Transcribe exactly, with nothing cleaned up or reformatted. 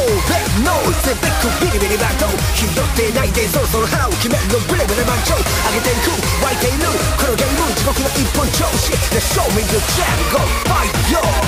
れのぜべくビリビリバトル拾ってないでそろそろ腹を決めるのブレブレ満潮上げていく湧いているこのゲーム地獄の一本調子 Let's show me the jam go fight yo